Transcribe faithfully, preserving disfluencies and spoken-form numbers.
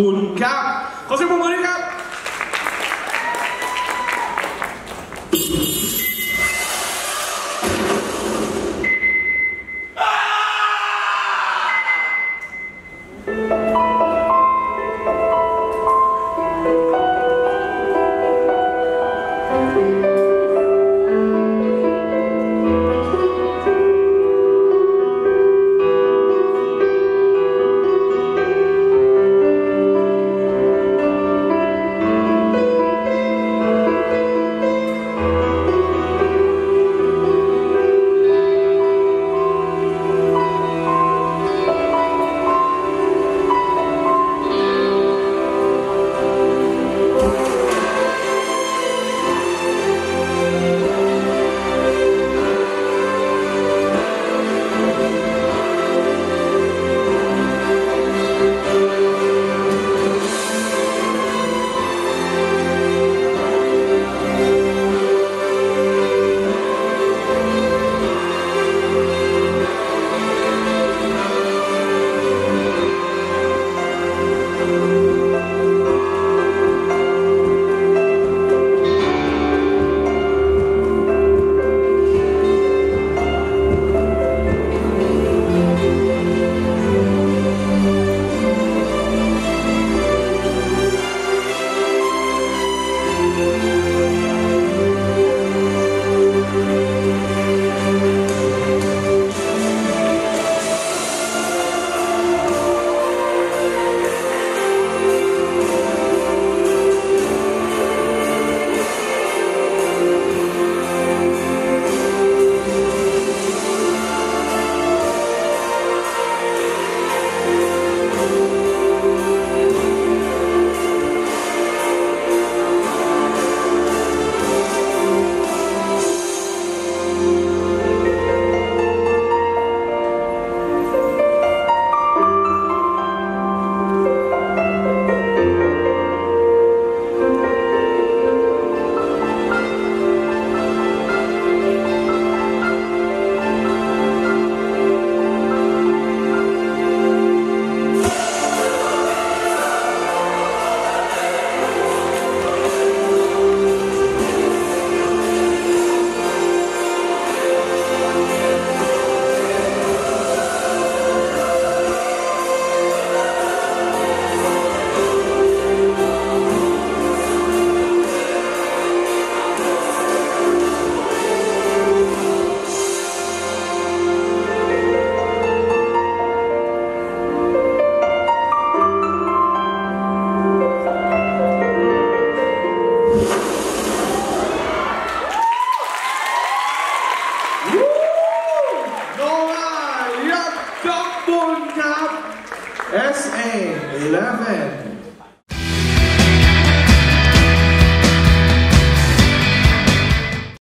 คุณครับขอเสียงปรบมือด้วยครับเอส เอ สิบเอ็ด